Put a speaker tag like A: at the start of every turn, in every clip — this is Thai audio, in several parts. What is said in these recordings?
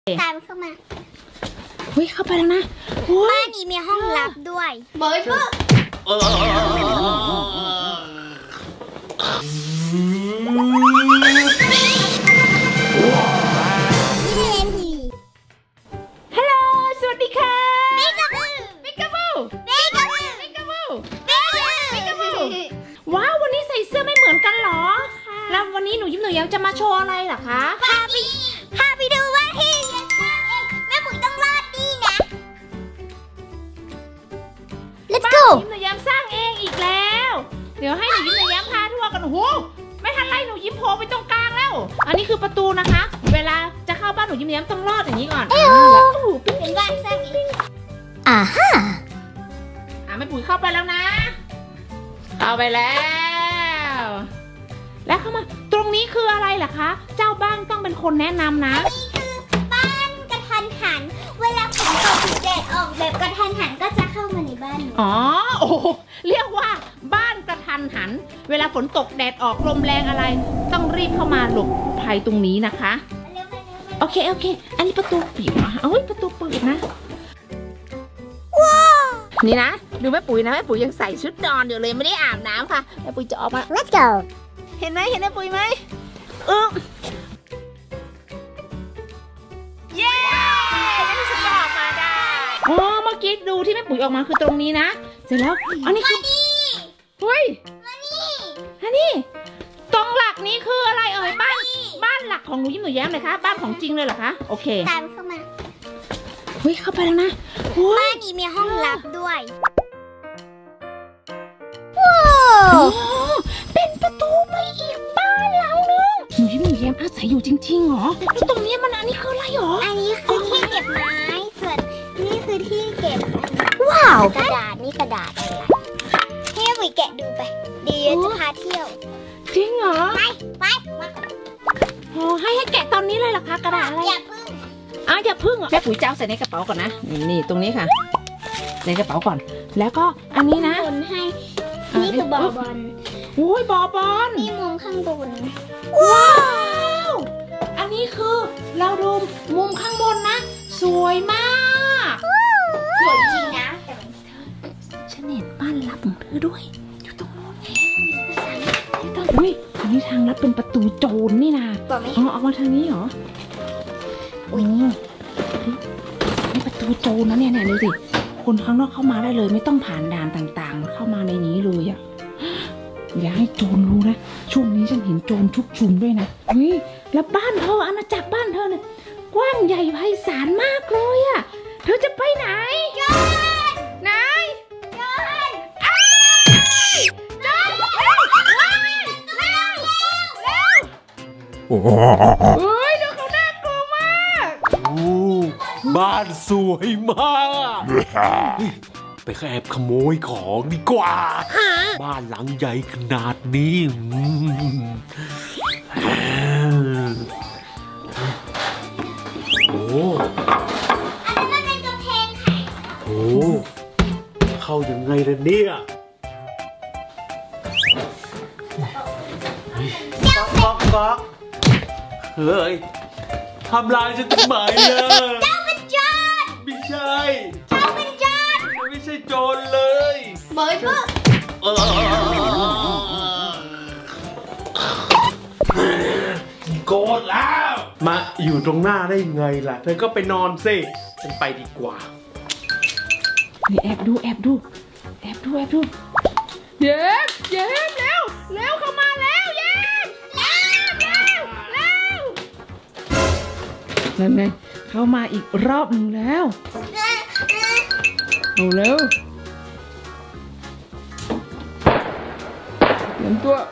A: ตามเข้ามา
B: เฮ้ยเข้าไปแล้วนะ
A: บ้านนี้มีห้องลับด้วยเบย์ปุ๊บ
B: ฮัลโหลสวัสดีค่ะ
A: ปิกาบู
B: ว้าววันนี้ใส่เสื้อไม่เหมือนกันเหรอแล้ววันนี้หนูยิ้มหนูแย้มจะมาโชว์อะไรเหรอคะ
A: พาไปดูว่าที่เย็นมากเองแม่ปุ๋ยต้องรอดดีนะ Let's go
B: ยิ้มหนูแย้มสร้างเองอีกแล้วเดี๋ยวให้หนูยิ้มหนูแย้มพาทั่วกันโอ้โหไม่ทันไรหนูยิ้มโผล่ไปตรงกลางแล้วอันนี้คือประตูนะคะเวลาจะเข้าบ้านหนูยิ้มหนูแย้มต้องรอดอย่างนี้ก่อนแล้ว
A: เป็นบ้านสร้างเอง
B: ฮะแม่ปุ๋ยเข้าไปแล้วนะเข้าไปแล้วแล้วเข้ามาตรงนี้คืออะไรล่ะคะเจ้าบ้านต้องเป็นคนแนะนำนะ
A: นี่คือบ้านกระทันหันเวลาฝนตกแดดออกแบบกระทันหันก็จะเข้ามาในบ้าน
B: อ๋อโอ้เรียกว่าบ้านกระทันหันเวลาฝนตกแดดออกลมแรงอะไรต้องรีบเข้ามาหลบภัยตรงนี้นะคะโอเคอันนี้ประตูปิดนะประตูเปิดนะนี่นะดูแม่ปุ๋ยนะแม่ปุ๋ยยังใส่ชุดนอนอยู่เลยไม่ได้อาบน้ำค่ะแม่ปุ๋ยจะออกมา
A: Let's go
B: เห็นแม่ปุ๋ยไหมเย้แล้วฉันออกมาได้อ๋อเมื่อกี้ดูที่แม่ปุ๋ยออกมาคือตรงนี้นะเสร็จแล้วอันนี้คือเฮ้ยอันนี้ตรงหลักนี้คืออะไรบ้านหลักของหนูยิ้มหนูแย้มเลยคะบ้านของจริงเลยเหรอคะโอเค
A: ตามเข้ามา
B: เฮ้ยเข้าไปแล้วนะ
A: บ้านนี้มีห้องลับด้วย
B: เป็นประตูไปอีกบ้านหลังนึงหนูยิ้มหนูแย้มอาศัยอยู่จริงๆเหรอแล้วตรงนี้มันอันนี้คืออะไรหรอ
A: อันนี้คือที่เก็บไม้ส่วนนี่คือที่เก็บว้าวกระดาษนี่กระดาษอะไรให้ปุ๋ยแกะดูไปดีจะพาเที่ยว
B: จริงเหรอ
A: ไป
B: ให้แกะตอนนี้เลยเหรอคะกระดาษอะไรอย่าพึ่งแม่ปุ๋ยจะเอาใส่ในกระเป๋าก่อนนะนี่ตรงนี้ค่ะในกระเป๋าก่อนแล้วก็อันนี้นะ
A: คนให้นี่คือบอบอล
B: โอ้ยบอบอล
A: นี่มุมข้างบน
B: ว้าวอันนี้คือเราดูมุมข้างบนนะสวยมาก
A: สวยจริงนะ
B: ฉันเห็นบ้านลับของเธอด้วยอยู่ตรงโน้นเองอุ้ยอันนี้ทางลับเป็นประตูโจรนี่นะเอามาทางนี้เหรอนี่ประตูโจรนะเนี่ยดูสิคนข้างนอกเข้ามาได้เลยไม่ต้องผ่านด่านต่างๆเข้ามาในนี้เลยอ่ะอย่าให้โจรรู้นะช่วงนี้ฉันเห็นโจรชุกชุมด้วยนะเฮ้ยแล้วบ้านเธออาณาจักรบ้านเธอเนี่ยกว้างใหญ่ไพศาลมากเลยอ่ะเธอจะไปไหนไหนเฮ้ยดูเขาน่ากลัวมาก
C: บ้านสวยมากไปแอบขโมยของดีกว่าบ้านหลังใหญ่ขนาดนี้โอ้
A: อันนี้มันเป็นกำแพงไข่
C: โอ้เข้ายังไงล่ะเนี่ยก๊อกเฮ้ยทำลายฉันทำไมเนี่ย
A: เจ้าเป็นโจร
C: ไม่ใช่
A: เจ้าเป็นโจร
C: ไม่ใช่โจรเลย
A: เบย์ปุ๊บ
C: โกรธแล้วมาอยู่ตรงหน้าได้ไงล่ะเธอก็ไปนอนสิฉันไปดีกว่า
B: นี่แอบดูเย้แล้วเข้ามาแล้วเย้นั่นไงเข้ามาอีกรอบหนึ่งแล้วเอาเร็วเหมือนตัว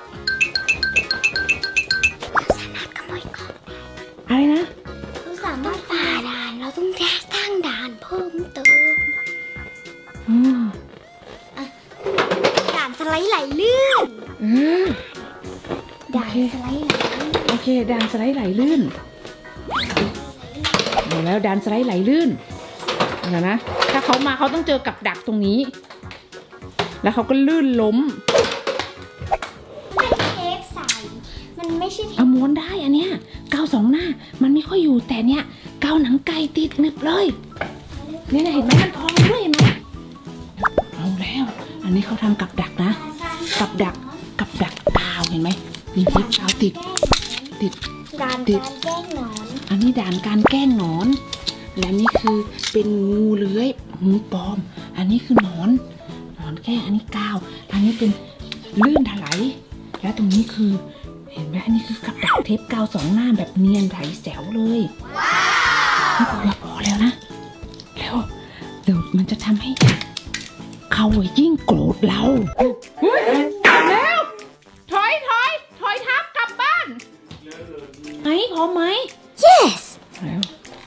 B: อะไรนะ
A: เราสามารถฝ่าด่านเราต้องสร้างด่านเพิ่มเติมด่านสไลด์ไหลลื่นด่านสไลด์ไหลลื่น
B: โอเคด่านสไลด์ไหลลื่นแล้วด่านสไลด์ไหลลื่นนะถ้าเขามาเขาต้องเจอกับดักตรงนี้แล้วเขาก็ลื่นล้ม
A: เทปใสมันไม่ใช่
B: เอาม้วนได้อันเนี้ยกาวสองหน้ามันไม่ค่อยอยู่แต่เนี้ยกาวหนังไก่ติดหนึบเลยเนี่ยเห็นไหมมันพองด้วยเห็นไหมเอาแล้วอันนี้เขาทำกับดักนะกับดักกาวเห็นไหมมีเทปกาวติด
A: ด่านการแกล้งหนอน
B: อันนี้ด่านการแกล้งหนอนและนี่คือเป็นงูเลื้อยงูปลอมอันนี้คือหนอนแกล้งอันนี้กาวอันนี้เป็นลื่นถลายและตรงนี้คือเห็นไหมอันนี้คือกับดักเทปกาว2 หน้าแบบเนียนไถแจ๋วเลยนี่พอแล้วนะแล้วเดี๋ยวมันจะทำให้เขายิ่งโกรธเราแล้วถอยทับกลับบ้านไหมพร้อมไหม
A: yes
B: แล้ว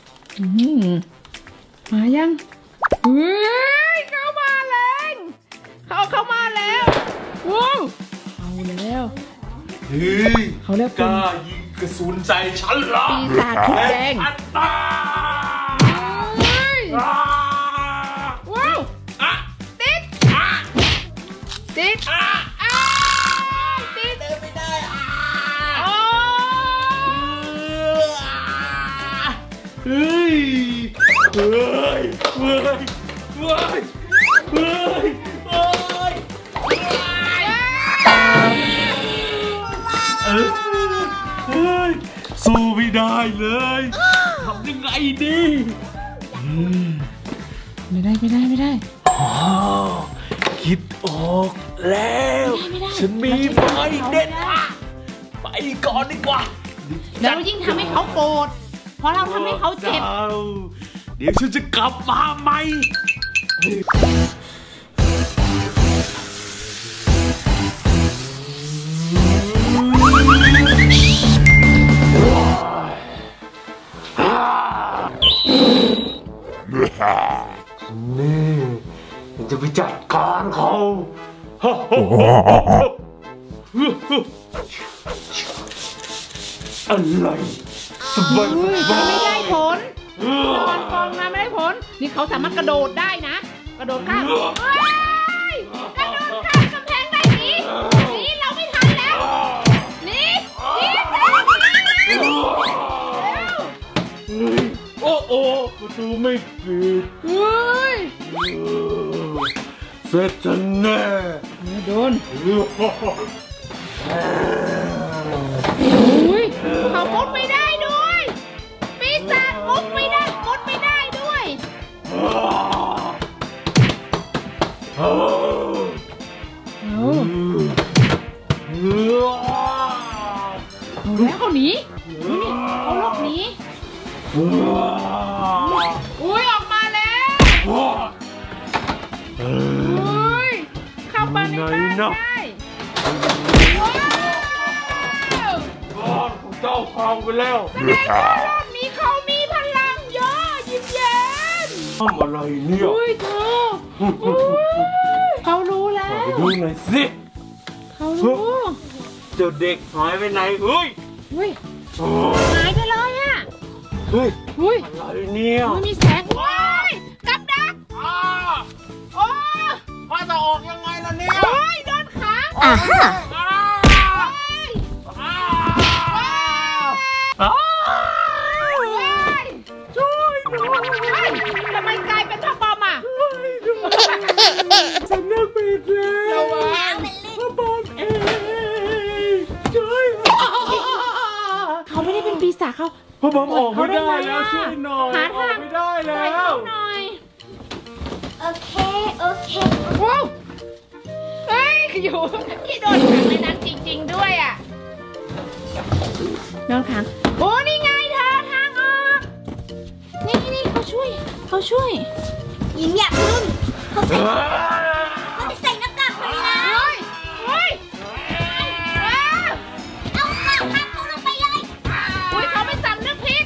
B: มายังเฮ้ยเข้ามาแล้วเข้ามาแล้วว้าวเอาแล้ว
C: เฮ้ย
B: เขาเรียก
C: กล้ายิงกระสุนใส่ฉันเหรอ
B: ปีศาจทุกแดง
C: อันตา
B: ว้าวติดติดเดินไม่ได้
C: เฮ้ยเฮ้ยเฮ้ยเฮ้ยเฮ้ยเฮ้ยสู้ไม่ได้เลยทำยังไงดี
B: ไม่ได้
C: อ๋อคิดออกแล้วฉันมีไม้เด็ดไปก่อนดีกว่า
B: แล้วยิ่งทำให้เขาโกรธเพราะเราทำให้เขาเจ็บ
C: เดี๋ยวฉันจะกลับมาใหม่นี่มันจะไปจัดการเขาอะไรสบาย
B: ไม่ได้ผลนอนกองมาไม่ได้ผลนี่เขาสามารถกระโดดได้นะกระโดดข้ามกระโดดข้ามกำแพงได้หนีเราไม่ทันแล้วหนี
C: โอ้ประตูไม่ปิดเสร็จฉันแน่
B: โดนเขามุดไม่ได้ด้วยปีศาจมุดไม่ได้ด้วยแล้วเขาหนีเขาหลบหนีออกมาแล้วเข้ามาในบ้านได้
C: บ้านของเจ้าพังไปแล้ว
B: แสดงว่ารอบนี้เขามีพลังเยอะยิ้มแย้ม
C: ทำอะไรเนี่ย
B: เธอเขารู้แล้ว
C: ไปดูหน่อยสิ
B: เขารู้
C: เจ้าเด็กหายไปไหนเฮ้ย
B: หายไปเลยอ่ะ
C: อะไรเนี่ย
B: ไม่มีแสงกับดัก
C: พ่อจะออกยังไงล่ะเนี่ย
B: โดนขังช่วยด้วยทำไมกลายเป็นท่อบอมอ่ะ
C: ฉันเลิกปิดแล้วท่อบอมเองช่วย
B: เขาไม่ได้เป็นปีศาจเขา
C: พ่อบอมออกไม่ได้แล้วช่วยหน่อย
B: หาทาง
C: ไม่ได้แล้ว
B: หน่อย
A: โอเค
B: ว้าวอยู่ที่โดนขังในนั้นจริงๆด้วยอ่ะโดนขังนี่ไงเธอทางออกนี่เขาช่วย
A: ยิ้มอยากพึ่งเขาจะใส่หน้ากากมาแล้วเอาเขาลงไปเลย
B: เขาไม่สำนึกผิด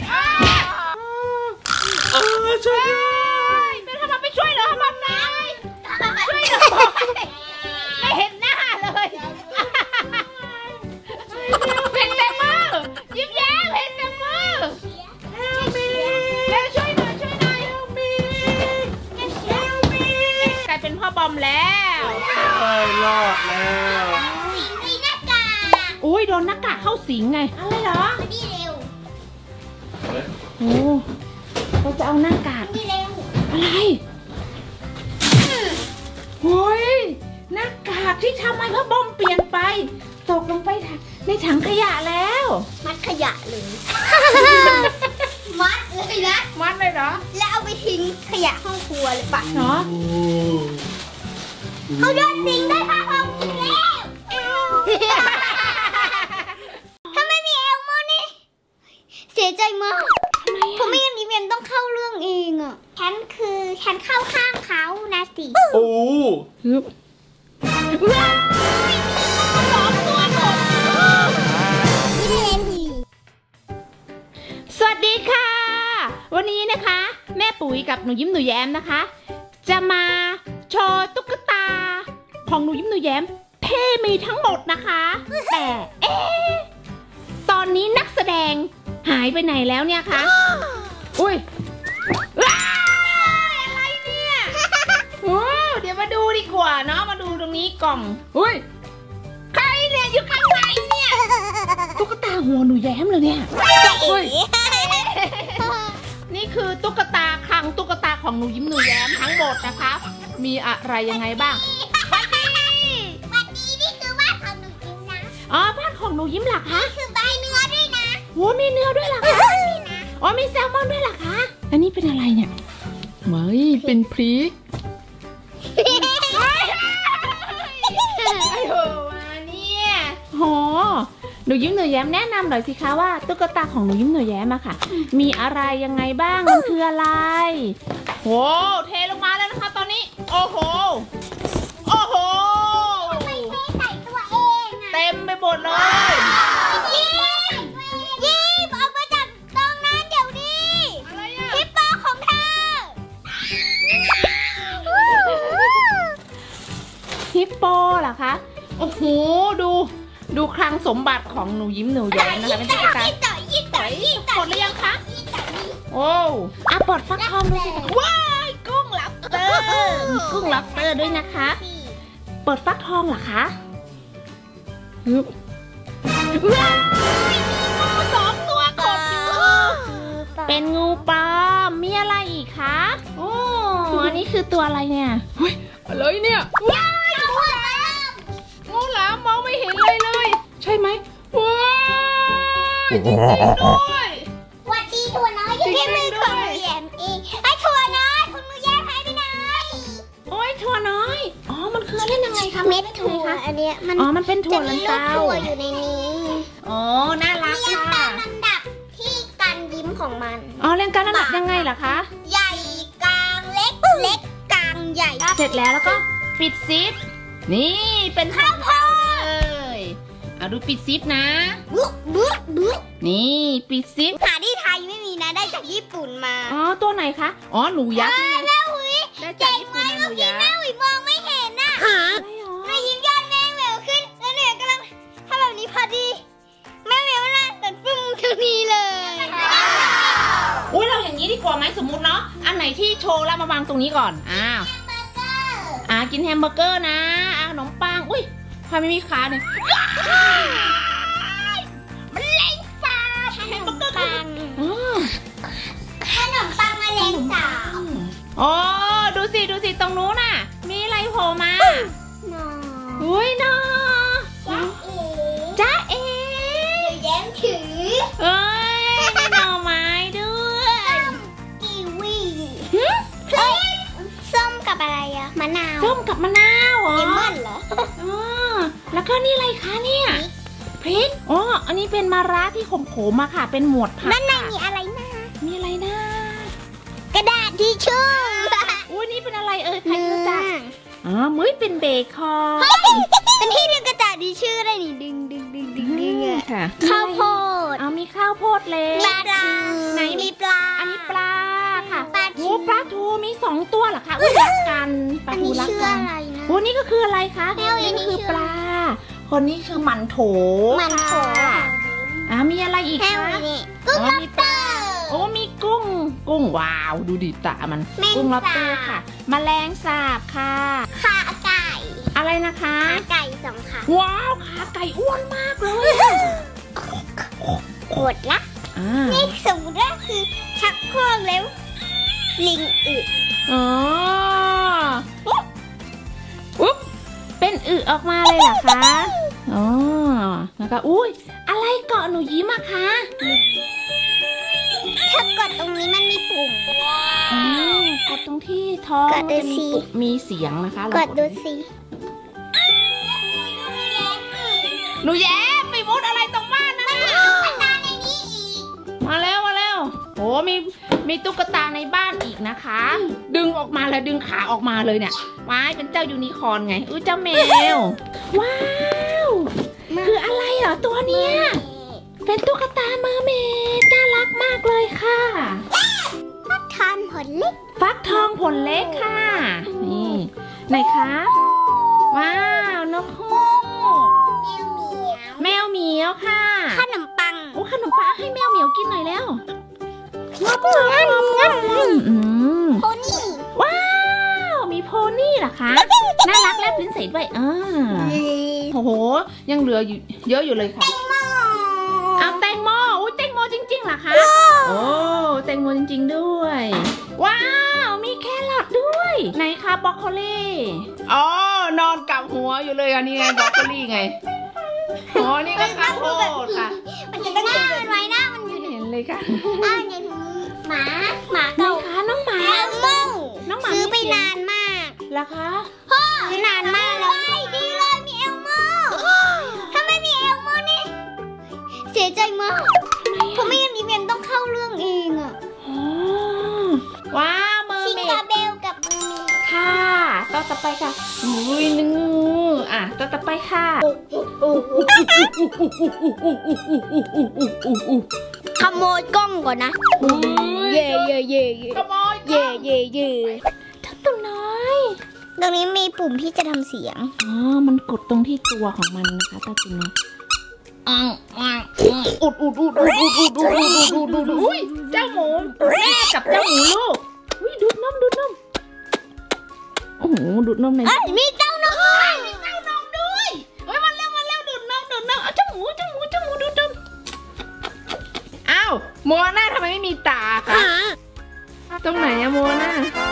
C: ช่วยด้วย
B: เป็นทำไมไม่ช่วยเหรอทำไมนายช่วยหน่อยไม่เห็นหน้าเลยเห็นแต่มือยิ้มแย้มเห็นแต่มือแล้วช่วยหน่อยกลายเป็นพ่อบอมแล้ว
C: รอดแล้ว
A: สิงในหน้ากาก
B: โดนหน้ากากเข้าสิงไงอะไรเหรอ
A: มาดีเร็ว
B: จะเอาหน้ากาก
A: นี่เร็ว
B: อะไรโอ้ยหน้ากากที่ทำให้พ่อบอมเปลี่ยนไปตกลงไปในถังขยะแล้ว
A: มัดขยะเลยมัดเลยนะ
B: มัดเลยเหรอ
A: แล้วเอาไปทิ้งขยะห้องครัวเลยปะ
B: เนาะ
A: เขาโดนสิงได้ค่ะห้องแล้วถ้าไม่มีเอลโมนี่เสียใจมากเพราะไม่งั้นนี่เวียนต้องเข้าเรื่องเองอ่ะฉันเข้าข้างเขานะสิ
C: โอ้
B: ฮึบ สวัสดีค่ะ วันนี้นะคะ แม่ปุ๋ยกับหนูยิ้มหนูแย้มนะคะ จะมาโชว์ตุ๊กตาของหนูยิ้มหนูแย้มที่มีทั้งหมดนะคะ แต่ตอนนี้นักแสดงหายไปไหนแล้วเนี่ยคะอุ้ยว้ายอะไรเนี่ยโอ้เดี๋ยวมาดูดีกว่าเนาะมาดูตรงนี้กล่องอุ้ยใครเนี่ยอยู่ข้างในเนี่ยตุ๊กตาหัวหนูแย้มเลยเนี่ยอุ้ยนี่คือตุ๊กตาคลังตุ๊กตาของหนูยิ้มหนูแย้มทั้งหมดนะคะมีอะไรยังไงบ้าง
A: วันนี้นี่คือบ้านของหนูยิ้มนะ
B: อ๋อบ้านของหนูยิ้มเหรอคะ
A: คือใบเนื้อด้วยนะ
B: โหมีเนื้อด้วยเหรอคะอ๋อมีแซลมอนด้วยเหรอคะอันนี้เป็นอะไรเนี่ยไม่เป็นพริกไอ้โหมาเนี่ยโหหนูยิ้มหนูแย้มแนะนำหน่อยสิคะว่าตุ๊กตาของหนูยิ้มหนูแย้มอะค่ะมีอะไรยังไงบ้างมันคืออะไรโหเทลงมาแล้วนะคะตอนนี้โอ้โหโอ้โห
A: ไม่ใส่ตัวเองอะ
B: เต็มไปหมดเลย
A: ยิ้มออกมาจากตรงนั้นเดี๋ยวนี้
B: อะไรอะ
A: ฮิปโปของเธอ
B: ฮิปโปเหรอคะโอ้โหดูคลังสมบัติของหนูยิ้มหนูแย้มนะคะเป็นตุ๊กตา
A: ยิ่งต่อย
B: กดหรือยังคะโอ้อะปลดฟักทองดูสิว้ายกุ้งลับเตอร์มีกุ้งลับเตอร์ด้วยนะคะเปิดฟักทองเหรอคะฮึบว้ายงูสองตัวกดอยู่เป็นงูปลอมมีอะไรอีกคะโอ้อันนี้คือตัวอะไรเนี่ยเฮ้ยอะไรเนี่ยว้ายงูหลามมองไม่เห็นเลยใช่ไหมว้ายจริงๆด้วย
A: วัดดีถั่วน้อยอยู่ที่มือของหนูแย้มเองไอ้ถั่วน้อยคุณหนูแย้มหายไปไหน
B: โอ้ยถั่วน้อยอ๋อมันคือเล่นยังไงคะ
A: เม็ดถั่วอันเนี้ยมัน
B: อ๋อมันเป็นถั่วลันเตา
A: จะมีลูกถั่วอยู่ในนี้
B: อ๋อน่ารัก
A: เรียง
B: ค่ะ
A: ตามลำดับที่การยิ้มของมัน
B: อ๋อเรียงการระดับยังไงล่ะคะ
A: ใหญ่กลางเล็กเล็กกลางใหญ่
B: เสร็จแล้วก็ปิดซิปนี่เป็นข้าวโพดเลยเอาดูปิดซิปนะ
A: บุ๊กบุ๊กบุ๊ก
B: นี่ปิดซิป
A: หาที่ไทยไม่มีนะได้จากญี่ปุ่นมา
B: อ๋อตัวไหนคะอ๋อหนูยักษ์นี่ไง
A: แม่หุย
B: ได้จากญี่ปุ่นนะหนูยักษ์
A: แม่หุยมองไม่เห็นน่ะ
B: อะไรหรอ
A: หนูยิ้มยอดแม่เหววขึ้นแล้วหนูกำลังทำแบบนี้พอดีแม่เหววน่ะแต่ฟึ่งตรงนี้เลย
B: อุ้ยเราอย่างนี้ดีกว่าไหมสมมุติเนาะอันไหนที่โชว์แล้วมาวางตรงนี้ก่อนอ้าวกินแฮมเบอร์เกอร์นะขนมปังอุ้ยทำไมไม่มีขาเนี่ยมันเล็งสาบแฮมเบอร์เกอร์ปัง
A: ขนมปังแมลงสาบ
B: โอ้ดูสิตรงนู้นน่ะมีอะไรโผล่มา
A: นอ
B: อุ้ยน้อ
A: จ๊ะเอ๋
B: จ้าเอ๋
A: แย้มถือ
B: เอ้ยมีหน่อไม้ด้วย
A: กีวี
B: หึ
A: ส้มกับอะไรอะมะนาว
B: ส้มกับมะนาวเหรอ
A: เลมอนเหรอ
B: อ๋อแล้วก็นี่อะไรคะเนี่ยพริกอ๋ออันนี้เป็นมะระที่ขมๆมาค่ะเป็นหมวดผัก
A: ด้านใน
B: ค่ะ
A: มีอะไรนะ
B: มีอะไรนะ
A: กระดาษทิชชู่
B: อุ้ยนี่เป็นอะไรเอ่ยใครรู้จักอ๋อมื้อเป็นเบคอน
A: เป็นที่ดึงกระดาษทิชชู่ได้นี่ดึงอะ
B: ค่ะ
A: ข้าวโพด
B: เอามีข้าวโพดเล็ก
A: มีปลา
B: ไหน
A: มีปลา
B: อันนี้ปลาค่ะ
A: ปลาทู
B: โอ้ปลาทูมี2ตัวเหรอคะอุ้ยรักกันปลา
A: อัน
B: ทู
A: นี้
B: รัก
A: ชื่อ
B: กัน
A: อะไรนะ
B: โอ้นี่ก็คืออะไรคะ
A: แมวอันนี้
B: นี่คือ
A: ชื่อ
B: ปลา คนนี้คือหมันโถ
A: มันโถ
B: ค่ะมีอะไรอีก
A: แค่
B: คะ
A: นี้กุ้ง
B: อ๋อ
A: ล็อบ
B: มี
A: สเตอร์
B: โอ้มีกุ้งว้าวดูดิตามัน
A: แมง
B: กุ้งล็อบสเตอร์
A: สาบ
B: ค่ะแมลงสาบค่ะ
A: ขาไก่
B: อะไรนะคะ
A: ขาไก่2 ขา
B: ว้าวขาไก่อ้วนมากเลย
A: หมดละ
B: อ่า
A: นี่สมมติว่าคือชักโครกแล้วลิงอึ
B: อ๋ออุ๊บเป็นอึออกมาเลยเหรอคะอ๋อแล้วก็อุ้ยอะไรเกาะหนูยิ้มอะคะ
A: ถ้ากดตรงนี้มันมีปุ่ม
B: กดตรงที่ท้อง
A: กดดู
B: จะมี
A: สิ
B: ปุ่มมีเสียงนะคะ
A: กดดูสิ
B: หนูแย้มไปมุดอะไรตรงบ้านนะมาแล้วโหมีตุ๊กตาในบ้านอีกนะคะ ดึงออกมาแล้วดึงขาออกมาเลยเนี่ยว้ายเป็นเจ้ายูนิคอร์นไงเจ้าแมวว้าวคืออะไรเหรอตัวเนี้ยเป็นตุ๊กตาเมอร์เมดน่ารักมากเลยค่ะ
A: ทานผลเล็ก
B: ฟักทองผลเล็กค่ะนี่ไหนคะว้าวนกฮูกแมวเหมียวค่ะ
A: ขนมปัง
B: โอ้ขนมปังให้แมวเหมียวกินหน่อยแล้ว
A: งับ โพนี่
B: ว้าวมีโพนี่เหรอคะน่ารักแลบลิ้นใส่ด้วยโอ้โหยังเหลืออยู่เยอะอยู่เลยค่ะเอาแตงโมอุ้ยแตงโมจริงๆเหรอคะโอ้แตงโมจริงๆด้วยว้าวมีแครอทด้วยไหนคะบรอกโคลีอ๋อนอนกับหัวอยู่เลยอันนี้ไงบรอกโคลีไงอ๋อนี่ก็ข้าวโพดค่ะ
A: มันจะต้องหน้ามันไว้หน้ามันอยู่
B: เห็นเลยค่ะ
A: หมา
B: ไหน
A: เก่า
B: คะน้องหมา
A: แอลโม่
B: น้องหมา
A: ซื้อไปนานมาก
B: เหรอคะ
A: ซื้อนานมากแล้วดีเลยมีเอลโม่ถ้าไม่มีเอลโม่นี่เสียใจมากเพราะไม่งั้นดิเมียนต้องเข้าเรื่องเองอะ
B: ว้าวเมอ
A: ชิ
B: ร์เม
A: คา
B: ด
A: เบลกับมือ
B: ค่ะต่อไปค่ะอุ้ยนึงต่อไปค่ะ
A: ขโมยกล้องก่อนนะเย่เย่เย่เย่
B: ขโมย
A: เย่เย่เย่
B: ทับตัวน้อย
A: ตรงนี้มีปุ่มที่จะทำเสียง
B: อ๋อมันกดตรงที่ตัวของมันนะคะตาตัวน้อยอุดอุ้ยเจ้าหมูแม่กับเจ้าหมูลูกอุ้ยดูดนมโอ้โหดูดนมใน
A: มีเต้านม
B: มีเต้านมด้วยเฮ้ยมาแล้วดูดนมเอาเจ้าหมูดูดนมอ้าวโมนาทำไมไม่มีตาคะตรงไหนอะโมนา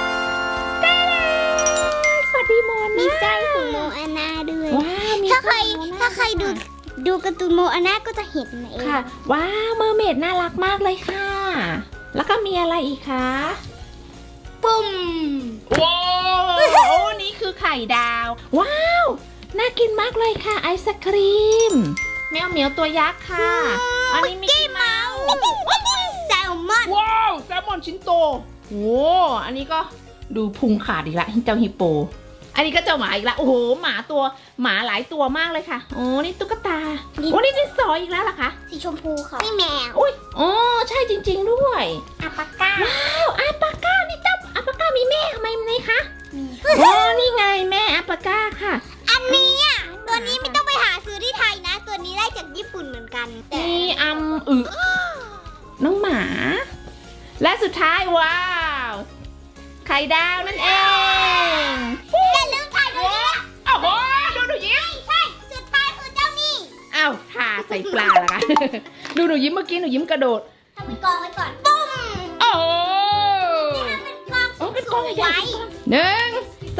B: สวัสดีโมนา
A: มีไส้ของโมอาน่าด้วย
B: ว้าวมี
A: ถ้าใครดูการ์ตูนโมอาน่าก็จะเห็นเอง
B: ค่ะว้าวเมอร์เมดน่ารักมากเลยค่ะ แล้วก็มีอะไรอีกคะ
A: ปุ่ม
B: ว้าวโอ้นี่คือไข่ดาวว้าวน่ากินมากเลยค่ะไอศครีมแมวเหมียวตัวยักษ์ค่ะอันนี้มิกกี้เมาส์
A: แซลมอน
B: ว้าวแซลมอนชิ้นโตโอ้อันนี้ก็ดูพุงขาดอีกละเจ้าฮิปโปอันนี้ก็เจ้าหมาอีกละโอ้โหหมาหลายตัวมากเลยค่ะโอ้นี่ตุ๊กตาโอ้นี่ดินสออีกแล้วเหรอคะ
A: สีชมพูค่ะไม่แมว
B: อุ้ยอ๋อใช่จริงๆด้วย
A: อัปปาก้า
B: ว้าวอัลปาก้านี่เจ้าอัลปาก้ามีแม่ทำไมไหมคะอ๋อนี่ไงแม่อัลปาก้าค่ะ
A: อันนี้อ่ะตัวนี้ไม่ต้องไปหาซื้อที่ไทยนะ ตัวนี้ได้จากญี่ปุ่นเหมือนกันแต่
B: นี่น้องหมา และสุดท้ายว้าวไข่ดาวนั่นเอง
A: อย่าลืมถ่ายตัวนี้
B: โอ้โหดูหนูยิ้ม
A: ใช่สุดท้ายคือเจ้านี่
B: อ้าวทาใส่ปลาละคะ ดูหนูยิ้มเมื่อกี้หนูยิ้มกระโดด
A: ทำเป็นกองไว้ก่อนปุ้ม
B: โอ้โห
A: เป็นกอง
B: โอ้เป็นกอง
A: ส
B: ใหญ่
A: วย
B: ๆ1 2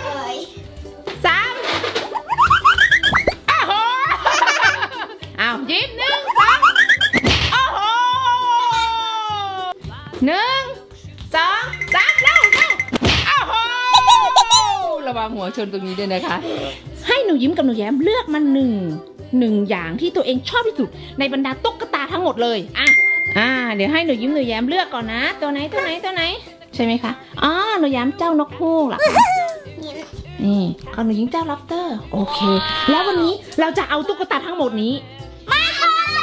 B: 3อ้าวโหอ้าวยิ้ม1 2โอ้โห1 2 3เร็วอ้าวโหระวังหัวชนตรงนี้ด้วยนะคะ ให้หนูยิ้มกับหนูแย้มเลือกมาหนึ่งอย่างที่ตัวเองชอบที่สุดในบรรดาตุ๊กตาทั้งหมดเลยเดี๋ยวให้หนูยิ้มหนูแย้มเลือกก่อนนะตัวไหนใช่ไหมคะอ๋อหนูแย้มเจ้านกฮูกเหรอคะนี่ของหนูยิ้มเจ้าล็อบสเตอร์โอเคแล้ววันนี้เราจะเอาตุ๊กตาทั้งหมดนี้มาโช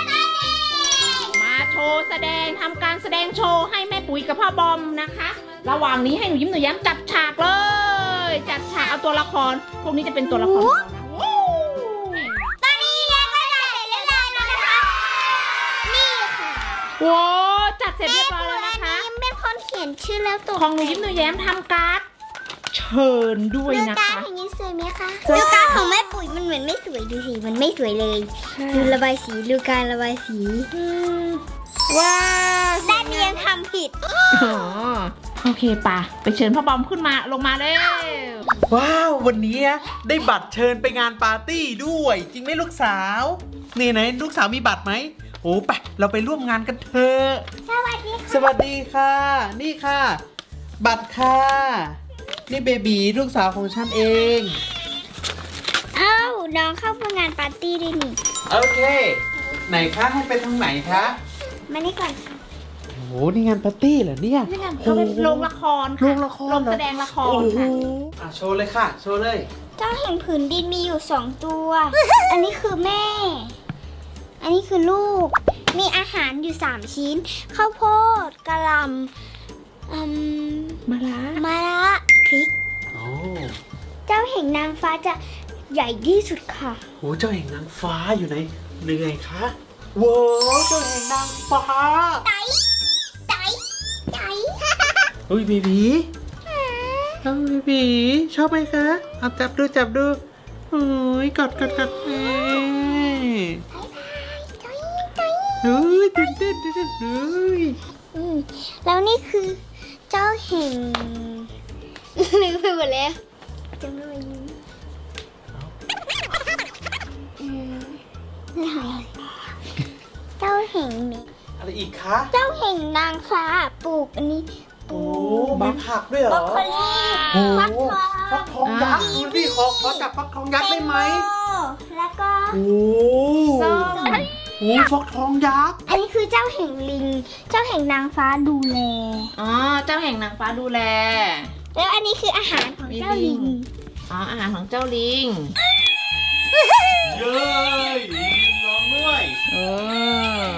B: ว์แสดงทำการแสดงโชว์ให้แม่ปุ๋ยกับพ่อบอมนะคะระหว่างนี้ให้หนูยิ้มหนูแย้มจัดฉากเลยจัดฉากเอาตัวละครพวกนี้จะเป็นตัวละคร
A: ตอนนี้เรียนก็จะเสร็จเรียบร้อยแล้วนะคะนี่ค่ะ
B: โว้จัดเสร็จเรียบร้อยแล้วนะคะ
A: ยิ้มเป็นคนเขียนชื่อแล้วตัว
B: ของหนูยิ้มหนูแย้มทำการ์ดเชิญด้วย
A: ดู
B: นะ
A: การ์ด
B: คะ
A: อย่างนี้สวยไหมคะดูการ์ดของแม่ปุ๋ยมันเหมือนไม่สวยดูสิมันไม่สวยเลยดูระบายสีดูการระบายสี
B: ว้าว
A: ด้านนี้ยังทำผิด
B: อ๋อโอเคป่ะไปเชิญพ่อบอมขึ้นมาลงมาเร็ว
D: ว้าววันนี้ได้บัตรเชิญไปงานปาร์ตี้ด้วยจริงไหมลูกสาวนี่ไหนลูกสาวมีบัตรไหมโอ้ไปเราไปร่วมงานกันเถอะ
A: สวัสดีค่ะ
D: สวัสดีค่ะ นี่ค่ะ บัตรค่ะนี่เบบีลูกสาวของฉันเอง
A: อ้าวน้องเข้าร่วมงานปาร์ตี้ด้วยนี่
D: โอเค ไหนคะให้ไปทางไหนคะ
A: มานี่ก่อน
D: โอ้โหนี่งานปาร์ตี้เหรอเนี่ย
B: นี่ไงเขาเป็นโรงละคร
D: โรงละคร
B: โรงแสดงละคร
D: โอ้โห
B: ค่ะ
D: โชว์เลยค่ะ โชว์เลย
A: เจ้าแห่งผืนดินมีอยู่2 ตัว อันนี้คือแม่ อันนี้คือลูก มีอาหารอยู่3 ชิ้น ข้าวโพดกะหล่ำ
B: มาละ
A: มะระพริก
D: โอ้
A: เจ้าแห่งนางฟ้าจะใหญ่ที่สุดค่ะ
D: โหเจ้าแห่งนางฟ้าอยู่ไหนเหนื่อยคะว้าวเจ้าแห่งนางฟ้า
A: ไตไตไต
D: เฮ้ยเบบีเฮ้ยเบบีชอบไหมคะเอาจับดูจับดูโอ้ยกอดเฮ้ยตื่นเต้นเฮ้ย
A: แล้วนี่คือเจ้าแห่งลืมไปหมดแล้วจำไม่ได้เจ้าแห่งนี้
D: อะไรอีกคะ
A: เจ้าแห่งนางฟ้าปลูกอันนี้ป
D: โอ้
A: ลูก
D: มีผักด้วยเหร
A: บรอ
D: อก
A: โคลี
D: โอ้
A: ฟักทอง
D: ฟักทองยักษ์ดูดิขอจับฟักทองยักษ์ได้ไหม
A: แล้วก็
D: โอ้
B: ส้ม
D: โหฟักทองยักษ์
A: อันนี้คือเจ้าแห่งลิง เจ้าแห่งนางฟ้าดูแล
B: อ๋อเจ้าแห่งนางฟ้าดูแล
A: แล้วอันนี้คืออาหารของเจ้าลิง
B: อ๋ออาหารของเจ้าลิง
D: เย้ยร้องด้วย
B: เออ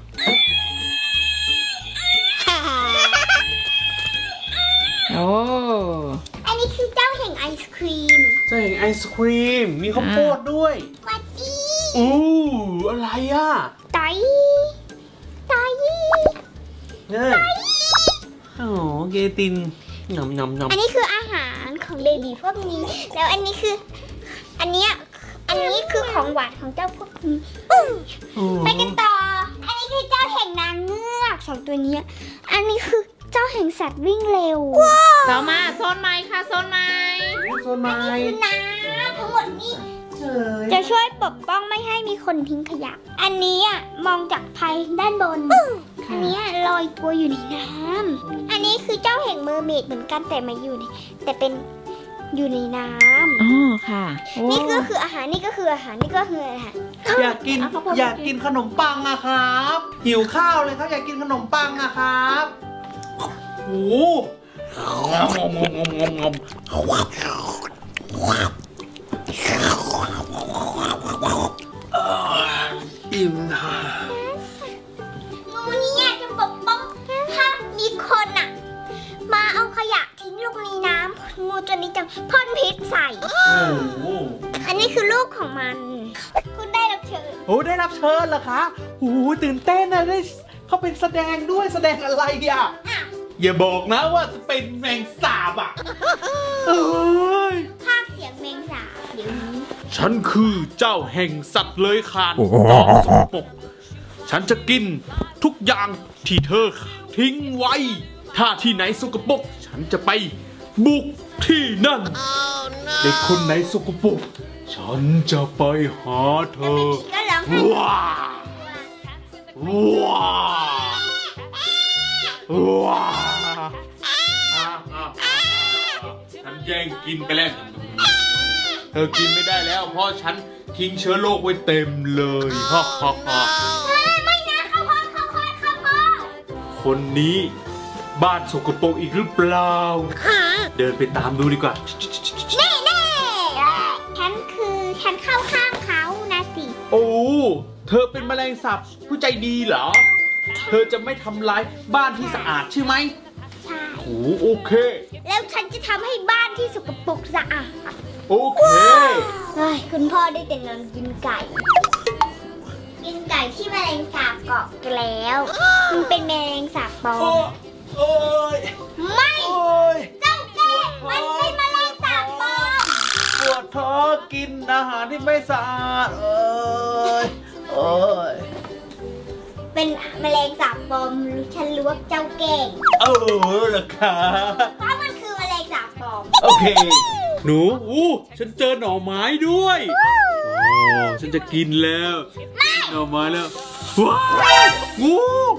B: โอ้
A: อันนี้คือเจ้าแห่งไอศครีม
D: เจ้าแห่งไอศครีมมีข้าวโพดด้วย
A: วัดดี
D: อู้อะไรอ่ะ
A: ไตไต
D: เนี่ยโอ้โหเกตินนำ
A: อันนี้คืออาหารของเบบีพวกนี้ แล้วอันนี้คือ อันนี้คือของหวานของเจ้าพวกนี้ ไปกันต่อ อันนี้คือเจ้าแห่งนางเงือก2 ตัวนี้ อันนี้คือเจ้าแห่งสัตว์วิ่งเร็ว
B: ต่อมาโซนใหม่ค่ะโซนใหม่
D: โซนไม้
A: คือน้ำทั้งหมดนี่
D: เฉย
A: จะช่วยปกป้องไม่ให้มีคนทิ้งขยะ อันนี้มองจากภายด้านบน อันนี้ลอยตัวอยู่ในน้ำ อันนี้คือเจ้าแห่งเมอร์เมดเหมือนกันแต่มาอยู่ในแต่เป็นอยู่ในน้ำ
B: อ๋อค่ะโอ้
A: นี่ก็คืออาหารนี่ก็คืออาหารนี่ก็คืออาหาร
D: อยากกินขนมปังอะครับ หิวข้าวเลยครับอยากกินขนมปังอะครับโอ้โหอิ่มนะ
A: งูเนี่ยจะปกป้องถ้ามีคนมาเอาขยะทิ้งลงในน้ำงูตัวนี้จะพ่นพิษใส่
D: โอ้โห
A: อันนี้คือลูกของมัน คุณได้รับเชิญ
D: โอ้ได้รับเชิญเหรอคะโอ้ตื่นเต้นนะได้เขาเป็นแสดงด้วยแสดงอะไรอ่ะอย่าบอกนะว่าจะเป็นแมงสาบอ่ะเอ้ย
A: ภาคเสียงแมงสาบเดี๋ยวนี้
C: ฉันคือเจ้าแห่งสัตว์เลื้อยคลานสกปรกฉันจะกินทุกอย่างที่เธอทิ้งไว้ ถ้าที่ไหนสกปรกฉันจะไปบุกที่นั่น เด็กคนไหนสกปรกฉันจะไปหาเธอ
A: ก็ร้องไห้
C: ว้าว้าว้าฉันแย่งกินไปแล้ว เธอกินไม่ได้แล้ว เพราะฉันทิ้งเชื้อโรคไว้เต็มเลยฮ่าฮ่าฮ่า
A: ไม่นะข้าวโพด
C: คนนี้บ้านสกปรกอีกหรือเปล่า เดินไปตามดูดีกว่า
A: แน่ฉันเข้าข้างเขานะสิ
C: โอ้เธอเป็นแมลงสาบผู้ใจดีเหรอ เธอจะไม่ทำร้ายบ้านที่สะอาดใช่ไหม
A: ใช่
C: โอเค
A: แล้วฉันจะทำให้บ้านที่สกปรกสะอาด
C: โอเค
A: เฮ้ยคุณพ่อได้แต่นอนกินไก่ กินไก่ที่แมลงสาบเกาะแล้ว มันเป็นแมลงสาบปลอม
D: โอ้ย
A: ไม่
D: โอ้ย
A: เจ้าแก่มันเป็นแมลงสาบปลอม
D: ปวดท้องกินอาหารที่ไม่สะอาดเอ้ย
A: เป็นแมลงสาบปลอมฉันรู้ว่าเจ้าเก่ง
D: เหรอคะ
A: เพราะมันคือแมลงสาบปลอม
D: โอเค
C: หนูฉันเจอหน่อไม้ด้วยฉันจะกินแล้วหน่อไม้แล้วว้าวงู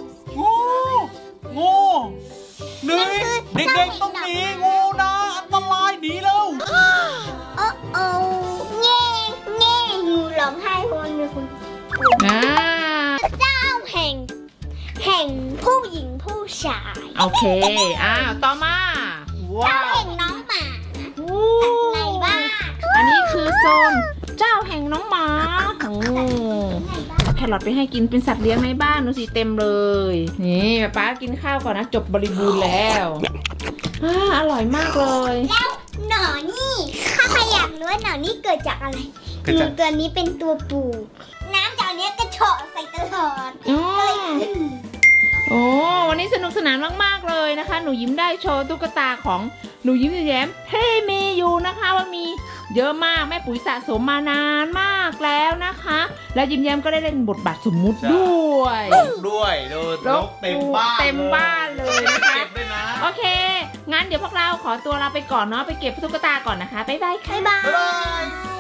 C: นี่เด็กๆต้องหนีงูนะอันตรายหนีแล้ว
A: โอ้แง่งูร้องไห้เพราะมันมีคนเจ้าแห่งผู้หญิงผู้ชาย
B: โอเคต่อมา
A: เจ้าแห่งน้องหมาในบ้าน
B: อันนี้คือโซนเจ้าแห่งน้องหมาแครอทไปให้กินเป็นสัตว์เลี้ยงในบ้านดูสิเต็มเลยนี่ป๊ากินข้าวก่อนนะจบบริบูรณ์แล้วอร่อยมากเลย
A: แล้วหนอนนี่ข้าอยากรู้ว่าหนอนนี่เกิดจากอะไรงูตัวนี้เป็นตัวปูน้ำจากนี้กระเฉาะใส่ตลอดก็เลยขึ้น
B: โอ้วันนี้สนุกสนานมากๆเลยนะคะหนูยิ้มได้โชว์ตุ๊กตาของหนูยิ้มแย้มที่มีอยู่นะคะว่ามีเยอะมากแม่ปุ๋ยสะสมมานานมากแล้วนะคะและยิ้มแย้มก็ได้เล่นบทบาทสมมุติด้วย
D: ดูรกเต็มบ้าน
B: เลยนะคะ
D: เก็บด้วยนะ
B: โอเคงั้นเดี๋ยวพวกเราขอตัวลาไปก่อนเนาะไปเก็บตุ๊กตาก่อนนะคะบ๊ายบายค่ะ
A: บ๊ายบาย